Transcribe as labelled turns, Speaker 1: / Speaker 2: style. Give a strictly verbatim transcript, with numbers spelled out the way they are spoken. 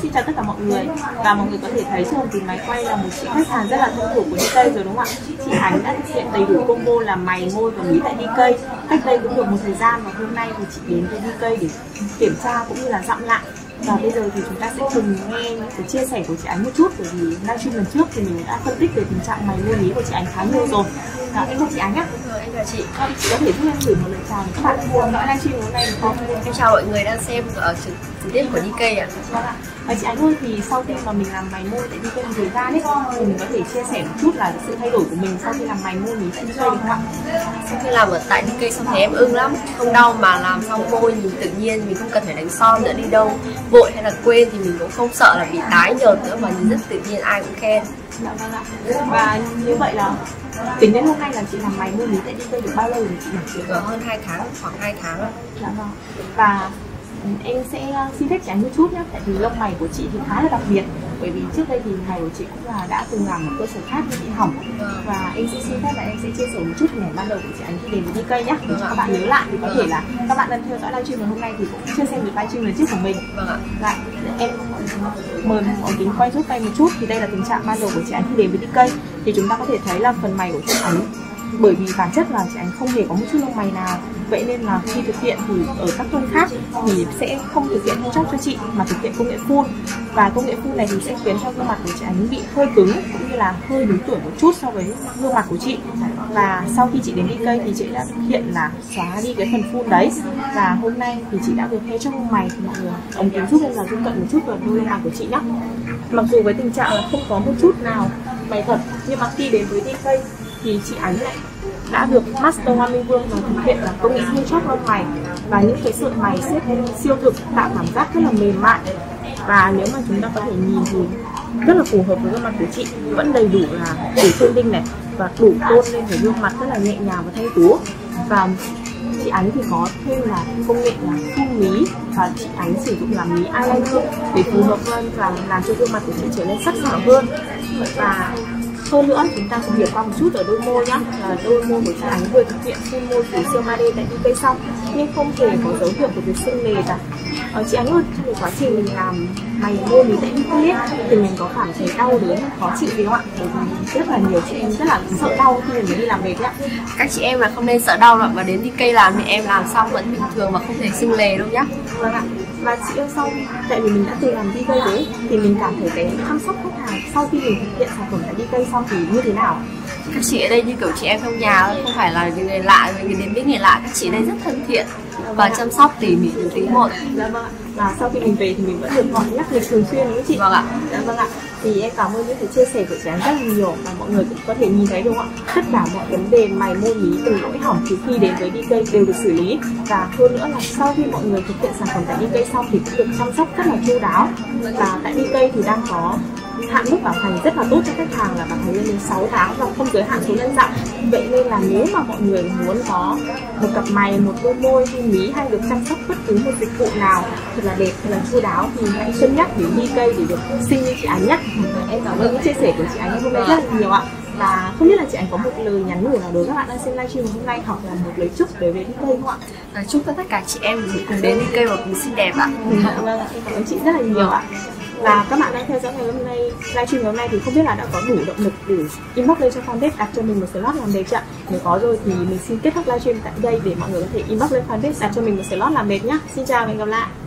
Speaker 1: xin chào tất cả mọi người. Và mọi người có thể thấy trên tìm máy quay là một chị khách hàng rất là thân thuộc của đê ca rồi đúng không ạ? Chị Ánh đã thực hiện đầy đủ combo là mày, môi và mí tại đê ca. Cách đây cũng được một thời gian và hôm nay thì chị đến với đê ca để kiểm tra cũng như là dặm lại. Và bây giờ thì chúng ta sẽ cùng nghe những cái chia sẻ của chị Ánh một chút, bởi vì livestream lần trước thì mình đã phân tích về tình trạng mày môi mí của chị Ánh khá nhiều rồi. À, em chào chị Ánh nhé.
Speaker 2: Em chào chị.
Speaker 1: Chị có thể giúp em gửi một lời chào đến các bạn cùng dõi livestream hôm nay được không?
Speaker 2: Em chào mọi người đang xem ở trực trực tiếp của đê ca ạ.
Speaker 1: Vâng ạ. Và chị Ánh ơi, thì sau khi mà mình làm mày môi tại đê ca thời gian ấy, thì mình có thể chia sẻ một chút là sự thay đổi của mình sau khi làm mày môi mí tại đê ca được không ạ?
Speaker 2: Sau khi làm ở tại đê ca xong thì em ưng lắm, không đau mà làm xong môi nhìn tự nhiên, mình không cần phải đánh son nữa, đi đâu vội hay là quên thì mình cũng không sợ là bị tái nhợt nữa mà nhìn rất tự nhiên, ai cũng khen.
Speaker 1: Dạ vâng ạ. Và như vậy là tính đến hôm nay là chị làm mày môi mí tại đê ca được bao lâu rồi chị nhỉ?
Speaker 2: Được hơn hai tháng, khoảng hai tháng ạ.
Speaker 1: Dạ vâng. Và em sẽ xin phép chị Ánh một chút nhé, tại vì lông mày của chị thì khá là đặc biệt, bởi vì trước đây thì mày của chị cũng là đã từng làm ở cơ sở khác nhưng bị hỏng. Và em sẽ xin phép là em sẽ chia sẻ một chút hình ảnh ban đầu của chị Ánh khi đến với đê ca nhé, để cho các bạn nhớ lại. Thì có thể là các bạn đang theo dõi livestream ngày hôm nay thì cũng chưa xem được livestream lần trước của mình.
Speaker 2: Vâng ạ.
Speaker 1: Dạ, em mời ống kính quay giúp tay một chút. Thì đây là tình trạng ban đầu của chị Ánh khi đến với đê ca. Thì chúng ta có thể thấy là phần mày của chị Ánh, bởi vì bản chất là chị Ánh không hề có một chút lông mày nào, vậy nên là khi thực hiện thì ở các kênh khác thì sẽ không thực hiện Photoshop cho chị mà thực hiện công nghệ full. Và công nghệ full này thì sẽ khiến cho gương mặt của chị Ánh bị hơi cứng cũng như là hơi đứng tuổi một chút so với gương mặt của chị. Và sau khi chị đến đê ca thì chị đã thực hiện là xóa đi cái phần full đấy. Và hôm nay thì chị đã được thay cho lông mày, thì mọi người ống kính giúp em là zoom cận một chút vào đôi lông mày của chị nhé. Mặc dù với tình trạng là không có một chút nào mày thật, nhưng mà khi đến với đê ca thì chị Ánh lại đã được Master Hoa Minh Vương và thực hiện là công nghệ Photoshop lông mày, và những cái sợi mày xếp siêu thực tạo cảm giác rất là mềm mại. Và nếu mà chúng ta có thể nhìn thì rất là phù hợp với gương mặt của chị, vẫn đầy đủ là đủ tôn đinh này và đủ tôn lên cái gương mặt rất là nhẹ nhàng và thanh tú. Và chị Ánh thì có thêm là công nghệ là phun mí, và chị Ánh sử dụng là mí eyeliner để phù hợp hơn và làm cho gương mặt của chị trở nên sắc sảo hơn. Và hơn nữa chúng ta cùng hiểu qua một chút ở đôi môi nhá, là đôi môi của chị Ánh vừa thực hiện phun môi phủ siêu ba D tại đê ca xong nhưng không hề có dấu hiệu của việc sưng nề cả. Ờ, chị Ánh ơi, trong cái quá trình mình làm mày môi mí tại đê ca thì mình có cảm thấy đau đớn, khó chịu gì không ạ? Bởi vì rất là nhiều chị em rất là sợ đau khi mình đi làm về đấy ạ.
Speaker 2: Các chị em là không nên sợ đau đâu, và đến đê ca làm thì em làm xong vẫn bình thường và không thể sưng nề đâu nhá.
Speaker 1: Vâng ạ. Và chị ơi, sau tại vì mình đã từng làm đê ca đấy thì mình cảm thấy cái chăm sóc khách hàng sau khi mình thực hiện sản phẩm tại đê ca xong thì như thế nào?
Speaker 2: Các chị ở đây như kiểu chị em trong nhà, không phải là người lạ, người đến biết người lạ, các chị đây rất thân thiện và chăm sóc tỉ mỉ từng tí một.
Speaker 1: Dạ vâng ạ. Và sau khi mình về thì mình vẫn được gọi nhắc lịch thường xuyên đúng không chị?
Speaker 2: Vâng ạ.
Speaker 1: Dạ vâng ạ. Thì em cảm ơn những cái chia sẻ của chị Ánh rất là nhiều, và mọi người cũng có thể nhìn thấy đúng không ạ? Tất cả mọi vấn đề mày môi mí từng lỗi hỏng thì khi đến với đê ca đều được xử lý. Và hơn nữa là sau khi mọi người thực hiện sản phẩm tại đê ca xong thì cũng được chăm sóc rất là chu đáo. Và tại đê ca thì đang có hạn mức bảo hành rất là tốt cho khách hàng, là bảo hành lên đến sáu tháng và không giới hạn số nhân dặm. Vậy nên là nếu mà mọi người muốn có một cặp mày, một đôi môi hay mí, hay được chăm sóc bất cứ một dịch vụ nào thật là đẹp, thật là chu đáo thì hãy cân nhắc đến đê ca để được xinh như chị Ánh nhé. Em cảm ơn những chia sẻ của chị Ánh hôm nay rất là nhiều ạ. Và không biết là chị Ánh có một lời nhắn nhủ nào đối với các bạn đang xem livestream hôm nay, hoặc là một lời chúc đối với đê ca không ạ?
Speaker 2: À, chúc cho tất cả chị em cùng đến đê ca và cùng xinh đẹp ạ.
Speaker 1: Vâng ạ, em cảm ơn chị rất là nhiều ạ. Và các bạn đang theo dõi ngày hôm nay, livestream ngày hôm nay thì không biết là đã có đủ động lực để inbox lên cho fanpage đặt cho mình một slot làm đẹp chưa ạ? Nếu có rồi thì mình xin kết thúc livestream tại đây để mọi người có thể inbox lên fanpage đặt cho mình một slot làm đẹp nhé. Xin chào và hẹn gặp lại.